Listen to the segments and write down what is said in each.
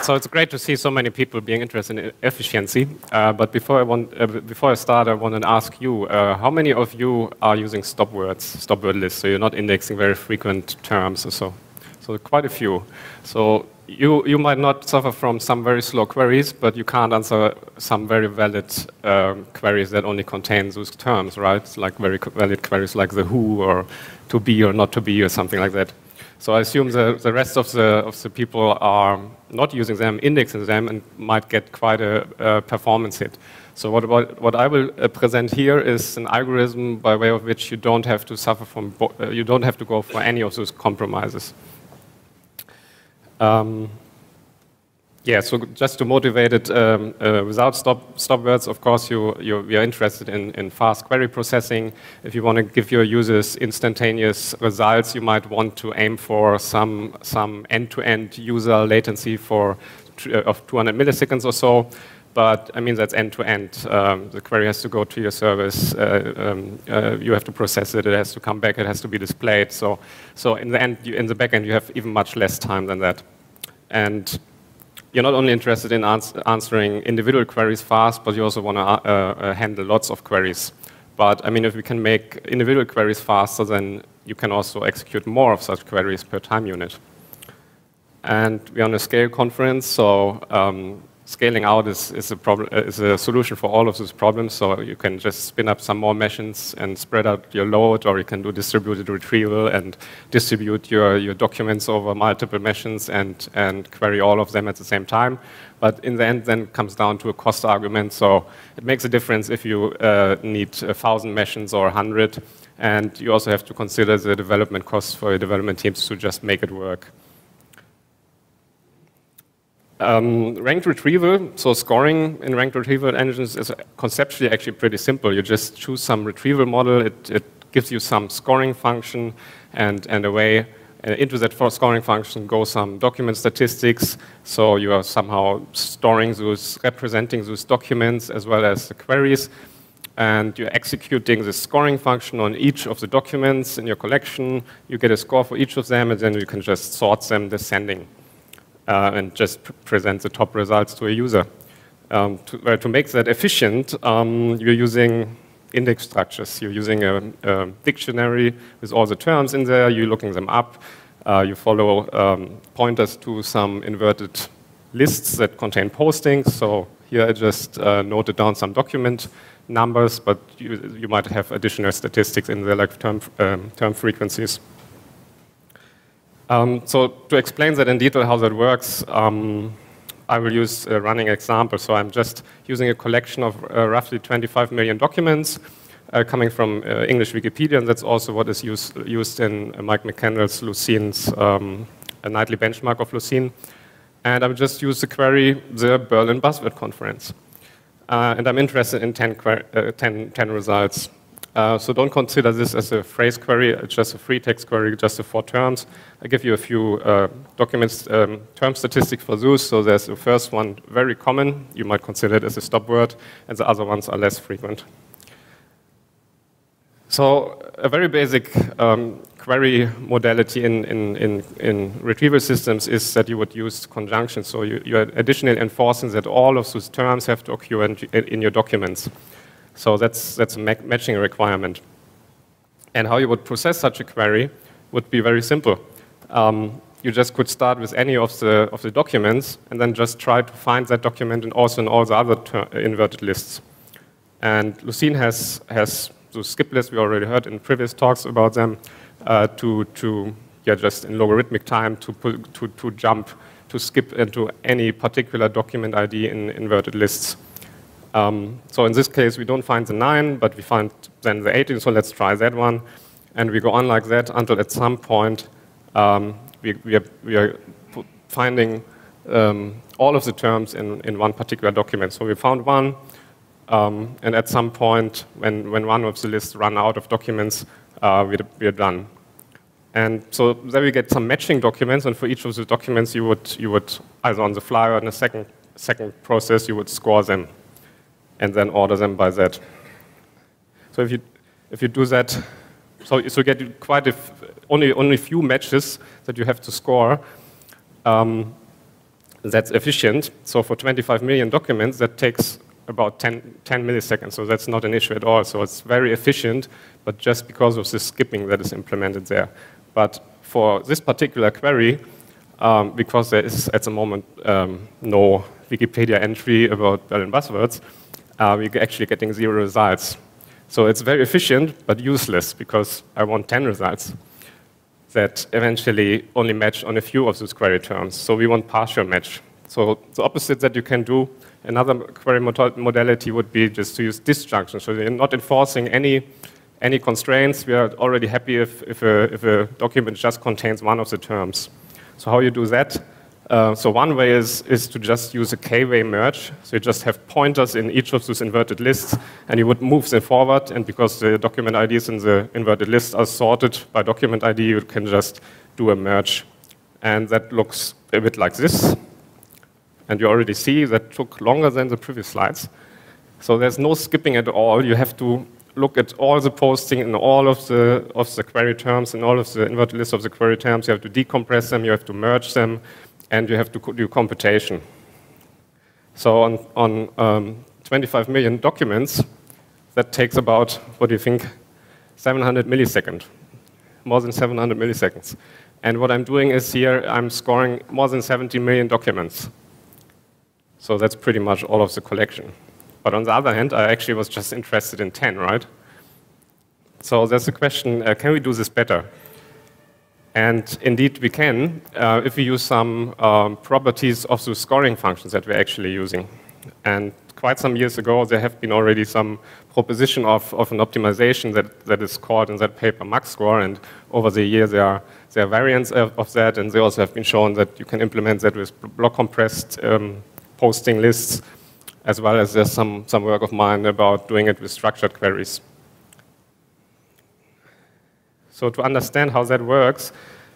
So it's great to see so many people being interested in efficiency. But before I start, I want to ask you: how many of you are using stop word lists? So you're not indexing very frequent terms or so. So quite a few. So you might not suffer from some very slow queries, but you can't answer some very valid queries that only contain those terms, right? Like very valid queries like the who or to be or not to be or something like that. So I assume the rest of the people are not using them, indexing them, and might get quite a performance hit. So what I will present here is an algorithm by way of which you don't have to suffer from, you don't have to go for any of those compromises. Yeah, so just to motivate it, without stop words, of course, we are interested in fast query processing. If you want to give your users instantaneous results, you might want to aim for some end-to-end user latency of 200 milliseconds or so. But I mean, that's end-to-end. The query has to go to your service. You have to process it. It has to come back. It has to be displayed. So in the end, in the back end, you have even much less time than that. And you're not only interested in answering individual queries fast, but you also want to handle lots of queries. But I mean, if we can make individual queries faster, then you can also execute more of such queries per time unit. And we're on a Scale conference, so scaling out is a solution for all of those problems. So you can just spin up some more machines and spread out your load, or you can do distributed retrieval and distribute your documents over multiple machines and query all of them at the same time. But in the end, then comes down to a cost argument. So it makes a difference if you need 1,000 machines or 100, and you also have to consider the development costs for your development teams to just make it work. Ranked retrieval, so scoring in ranked retrieval engines is conceptually actually pretty simple. You just choose some retrieval model, it gives you some scoring function, and away into that scoring function go some document statistics. So you are somehow representing those documents as well as the queries, and you're executing the scoring function on each of the documents in your collection. You get a score for each of them, and then you can just sort them descending. And just present the top results to a user. To make that efficient, you're using index structures. You're using a dictionary with all the terms in there. You're looking them up. You follow pointers to some inverted lists that contain postings. So here I just noted down some document numbers, but you might have additional statistics in there, like term frequencies. So to explain that in detail how that works, I will use a running example. So I'm just using a collection of roughly 25 million documents coming from English Wikipedia, and that's also what is used in Mike McCandless's Lucine's a nightly benchmark of Lucene. And I will just use the query, the Berlin Buzzword Conference. And I'm interested in 10 results. So don't consider this as a phrase query. It's just a free text query, just for terms. I give you a few documents, term statistics for those. So there's the first one, very common. You might consider it as a stop word, and the other ones are less frequent. So a very basic query modality in retrieval systems is that you would use conjunction. So you're additionally enforcing that all of those terms have to occur in your documents. So that's a matching requirement. And how you would process such a query would be very simple. You just could start with any of the documents and then just try to find that document and also in all the other inverted lists. And Lucene has those skip lists, we already heard in previous talks about them, just in logarithmic time to jump, to skip into any particular document ID in inverted lists. So in this case, we don't find the 9, but we find then the 18, so let's try that one. And we go on like that until at some point we are finding all of the terms in one particular document. So we found one, and at some point, when one of the lists run out of documents, we are done. And so there we get some matching documents, and for each of the documents, you would either on the fly or in a second process, you would score them and then order them by that. So if you do that, so you get quite only few matches that you have to score. that's efficient. So for 25 million documents, that takes about 10 milliseconds, so that's not an issue at all. So it's very efficient, but just because of the skipping that is implemented there. But for this particular query, because there is at the moment no Wikipedia entry about Berlin buzzwords, we're actually getting 0 results. So it's very efficient, but useless, because I want 10 results that eventually only match on a few of those query terms. So we want partial match. So the opposite that you can do, another query modality would be just to use disjunction. So you're not enforcing any constraints. We are already happy if a document just contains one of the terms. So how you do that? So one way is to just use a k-way merge. So you just have pointers in each of those inverted lists, and you would move them forward. And because the document IDs in the inverted list are sorted by document ID, you can just do a merge. And that looks a bit like this. And you already see that took longer than the previous slides. So there's no skipping at all. You have to look at all the posting in all of the query terms, and all of the inverted lists of the query terms. You have to decompress them, you have to merge them, and you have to do computation. So on 25 million documents, that takes about, what do you think, 700 milliseconds, more than 700 milliseconds. And what I'm doing is here, I'm scoring more than 70 million documents. So that's pretty much all of the collection. But on the other hand, I actually was just interested in 10, right? So there's the question, can we do this better? And indeed we can, if we use some properties of the scoring functions that we're actually using. And quite some years ago, there have been already some proposition of an optimization that is called in that paper MaxScore, and over the years there are variants of that, and they also have been shown that you can implement that with block compressed posting lists, as well as there's some work of mine about doing it with structured queries. So to understand how that works,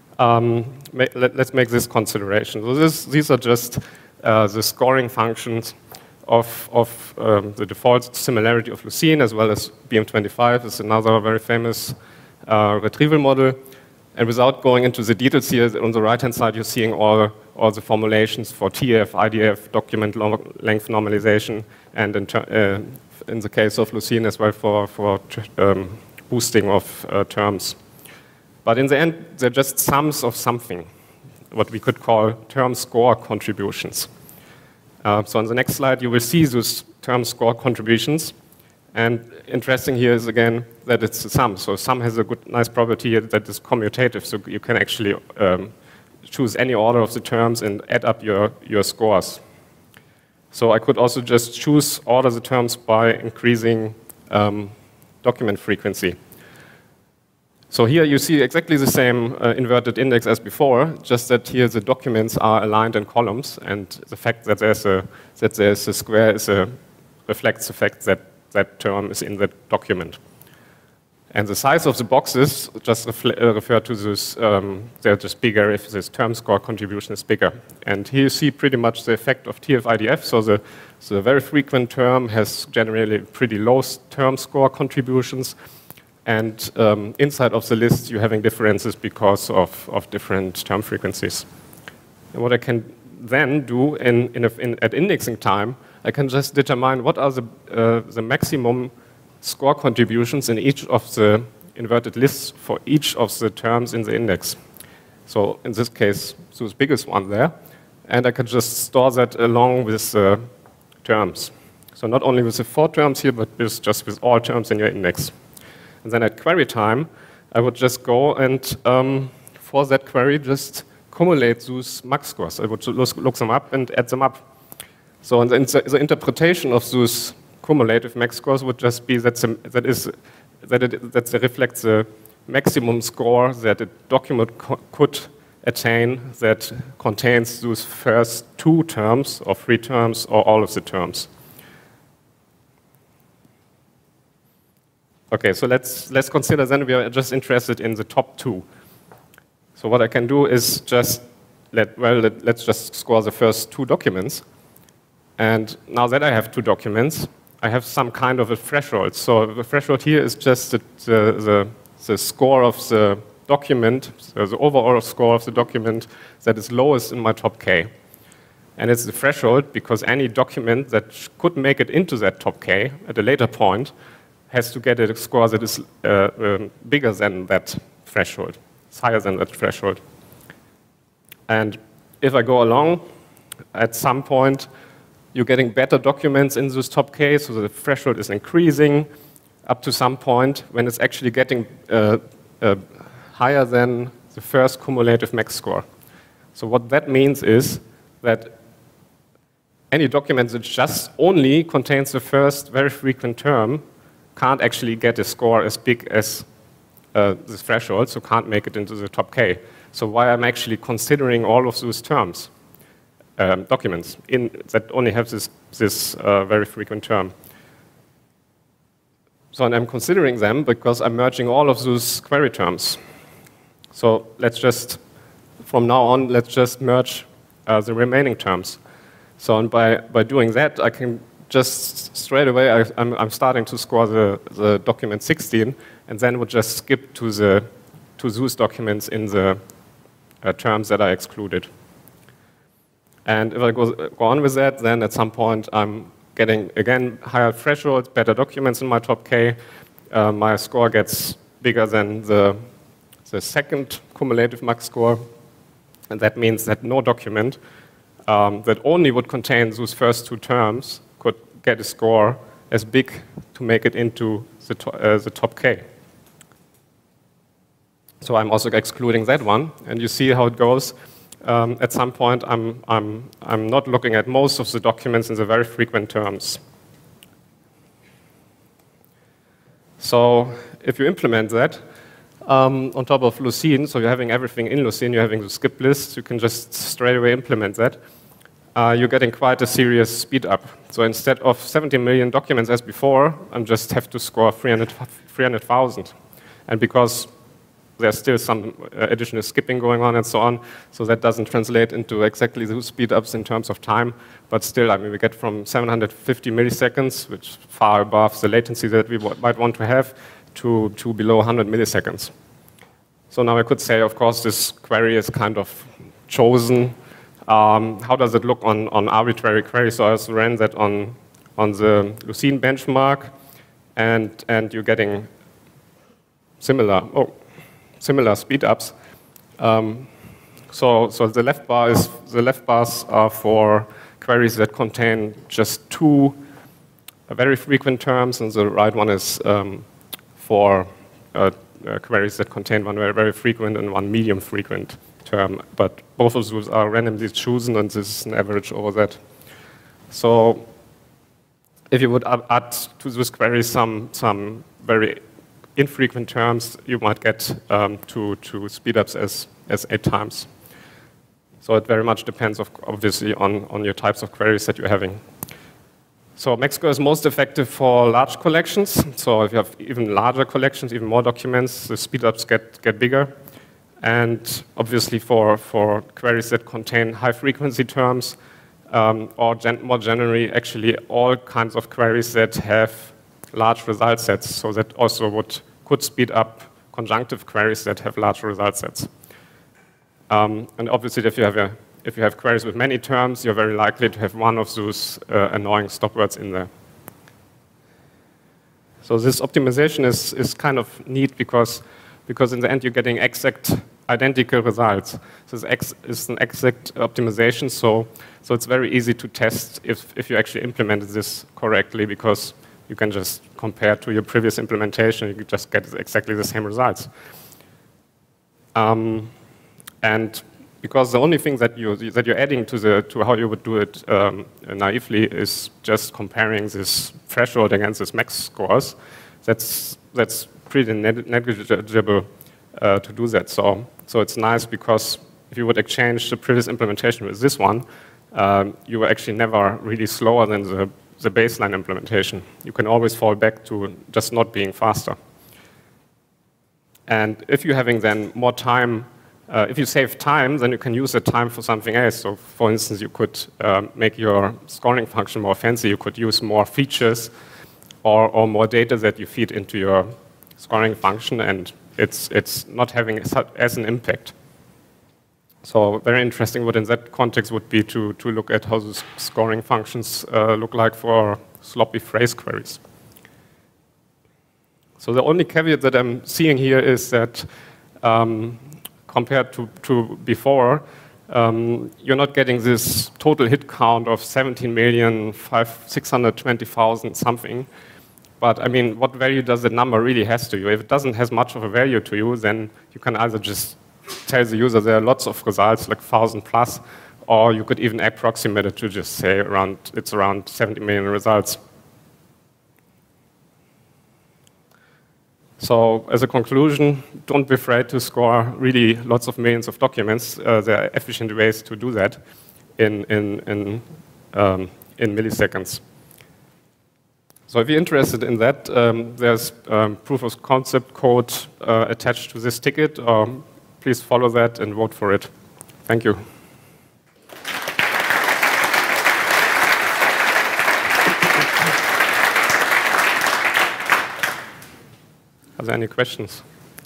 let's make this consideration. So these are just the scoring functions of the default similarity of Lucene, as well as BM25 is another very famous retrieval model. And without going into the details here, on the right-hand side, you're seeing all the formulations for TF, IDF, document length normalization, and in the case of Lucene as well for boosting of terms. But in the end, they're just sums of something, what we could call term score contributions. So on the next slide, you will see those term score contributions. And interesting here is, again, that it's a sum. So sum has a nice property that is commutative. So you can actually choose any order of the terms and add up your scores. So I could also just choose order the terms by increasing document frequency. So here you see exactly the same inverted index as before, just that here the documents are aligned in columns, and the fact that there's a square reflects the fact that that term is in the document. And the size of the boxes just refer to this, they're just bigger if this term score contribution is bigger. And here you see pretty much the effect of TF-IDF. So the very frequent term has generally pretty low term score contributions. And inside of the list, you're having differences because of different term frequencies. And what I can then do at indexing time, I can just determine what are the maximum score contributions in each of the inverted lists for each of the terms in the index. So in this case, the biggest one there. And I can just store that along with the terms. So not only with the 4 terms here, but just with all terms in your index. And then at query time, I would just go and, for that query, just cumulate those max scores. I would look them up and add them up. So the interpretation of those cumulative max scores would just be that it reflects the maximum score that a document could attain that contains those first 2 terms or 3 terms or all of the terms. Okay, so let's consider then we are just interested in the top 2. So what I can do is just let's just score the first 2 documents. And now that I have 2 documents, I have some kind of a threshold. So the threshold here is just the score of the document, so the overall score of the document that is lowest in my top K. And it's the threshold because any document that could make it into that top K at a later point has to get a score that is bigger than that threshold. It's higher than that threshold. And if I go along, at some point, you're getting better documents in this top K, so the threshold is increasing up to some point when it's actually getting higher than the first cumulative max score. So what that means is that any document that just only contains the first very frequent term can't actually get a score as big as this threshold, so can't make it into the top K. So why I'm actually considering all of those terms, documents, that only have this very frequent term. So and I'm considering them because I'm merging all of those query terms. So let's just, from now on, let's just merge the remaining terms. So and by doing that, I can just straight away, I'm starting to score the document 16, and then would just skip to those documents in the terms that I excluded. And if I go on with that, then at some point I'm getting, again, higher thresholds, better documents in my top K. My score gets bigger than the second cumulative max score. And that means that no document that only would contain those first two terms could get a score as big to make it into the top K. So I'm also excluding that one, and you see how it goes. At some point, I'm not looking at most of the documents in the very frequent terms. So if you implement that on top of Lucene, so you're having everything in Lucene, you're having the skip list, you can just straight away implement that. You're getting quite a serious speed up. So instead of 70 million documents as before, I just have to score 300,000. And because there's still some additional skipping going on and so on, so that doesn't translate into exactly those speed ups in terms of time, but still, I mean, we get from 750 milliseconds, which is far above the latency that we might want to have, to below 100 milliseconds. So now I could say, of course, this query is kind of chosen. How does it look on arbitrary queries? So I also ran that on the Lucene benchmark, and you're getting similar speed ups. So the left bars are for queries that contain just two very frequent terms, and the right one is for queries that contain one very frequent and one medium frequent term. But both of those are randomly chosen, and this is an average over that. So if you would add to this query some very infrequent terms, you might get to speedups as 8 times. So it very much depends, obviously, on your types of queries that you're having. So MaxScore is most effective for large collections. So if you have even larger collections, even more documents, the speedups get bigger. And obviously for queries that contain high-frequency terms, or more generally, actually all kinds of queries that have large result sets, so that also could speed up conjunctive queries that have large result sets. And obviously, if you have queries with many terms, you're very likely to have one of those annoying stop words in there. So this optimization is kind of neat because in the end you're getting exact identical results. So this is an exact optimization, so it's very easy to test if you actually implemented this correctly, because you can just compare to your previous implementation, you just get exactly the same results. And because the only thing that you're adding to how you would do it naively is just comparing this threshold against this max scores, that's pretty negligible to do that. So it's nice because if you would exchange the previous implementation with this one, you were actually never really slower than the baseline implementation. You can always fall back to just not being faster. And if you're having then more time, if you save time, then you can use that time for something else. So for instance, you could make your scoring function more fancy. You could use more features or more data that you feed into your scoring function, and it's not having as an impact. So very interesting what in that context would be to look at how the scoring functions look like for sloppy phrase queries. So the only caveat that I'm seeing here is that compared to before, you're not getting this total hit count of 17,620,000 something. But I mean, what value does the number really has to you? If it doesn't have much of a value to you, then you can either just tell the user there are lots of results, like 1,000 plus, or you could even approximate it to just say it's around 70 million results. So as a conclusion, don't be afraid to score really lots of millions of documents. There are efficient ways to do that in milliseconds. So if you're interested in that, there's proof of concept code attached to this ticket. Please follow that and vote for it. Thank you. Are there any questions?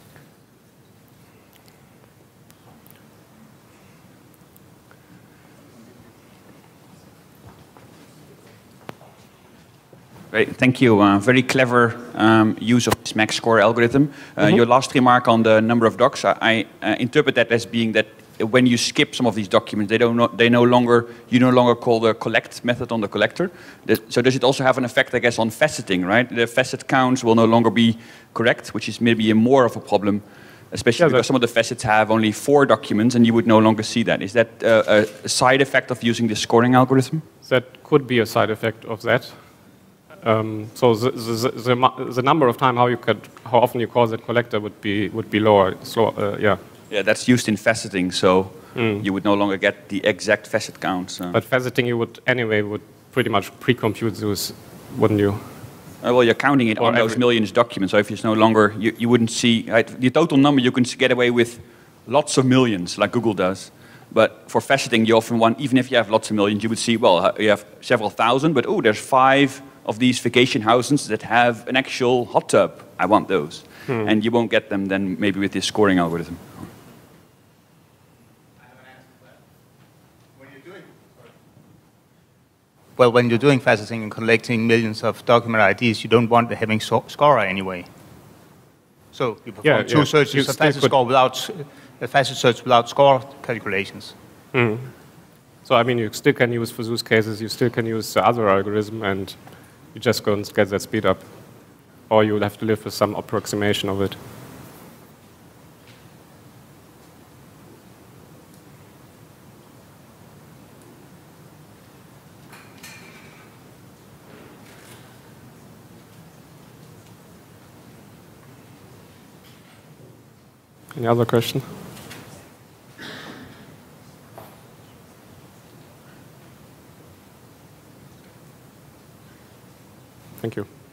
Great, thank you. Very clever use of this max score algorithm. Your last remark on the number of docs, I interpret that as being that when you skip some of these documents, you no longer call the collect method on the collector. So does it also have an effect, I guess, on faceting, right? The facet counts will no longer be correct, which is maybe more of a problem, especially because some of the facets have only 4 documents, and you would no longer see that. Is that a side effect of using the scoring algorithm? That could be a side effect of that. So the number of time how often you call that collector would be lower. So yeah. Yeah, that's used in faceting, so you would no longer get the exact facet count. But faceting you would pretty much pre-compute those, wouldn't you? Well, you're counting it on those millions of documents. So if it's no longer, you wouldn't see the total number. You can get away with lots of millions, like Google does. But for faceting, you often want, even if you have lots of millions, you would see, well, you have several thousand, but oh, there's 5 of these vacation houses that have an actual hot tub. I want those. And you won't get them then maybe with this scoring algorithm. Well, when you're doing faceting and collecting millions of document IDs, you don't want the having scorer anyway. So you perform 2 searches, a facet score without a facet search without score calculations. So I mean, you still can use for those cases. You still can use the other algorithm, and you just go and get that speed up, or you'll have to live with some approximation of it. Any other question? Thank you.